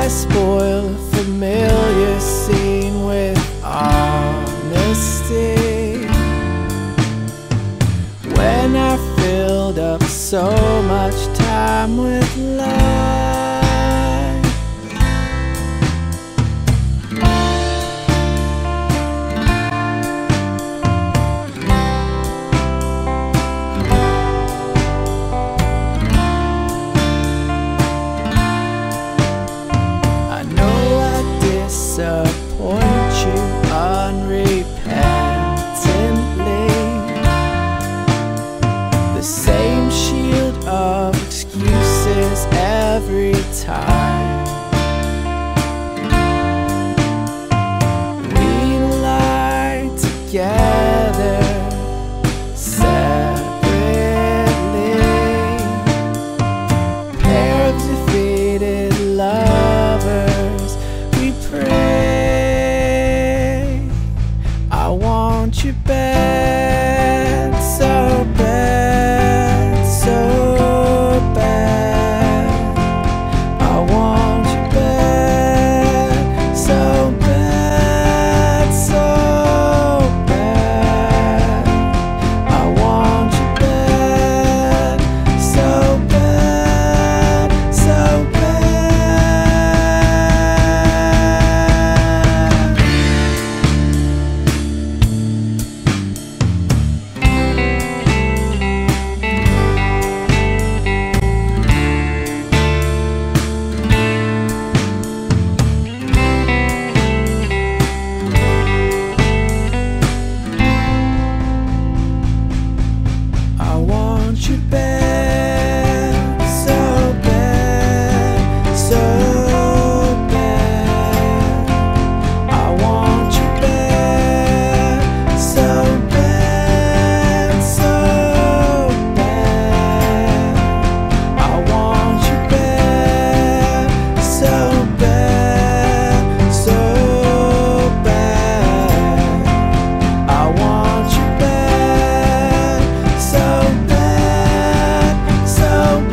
I spoil a familiar scene with honesty? When I filled up so much time with lies. Disappoint you unrepentantly. The same shield of excuses every time. We lie together separately, pair of defeated lovers. We pray. I want you bad, so bad, so bad. I want you bad, so bad, so bad. I want you bad, so bad, so you bad, so bad, so bad. I want you bad, so bad, so bad. I want you bad, so bad, so bad. I want you bad, so bad. So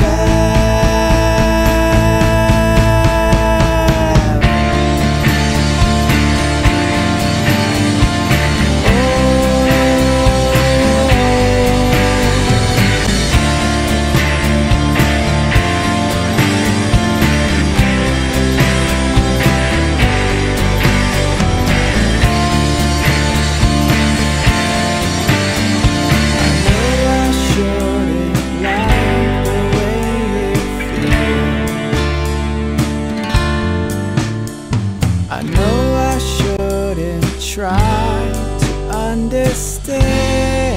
I know I shouldn't try to understand.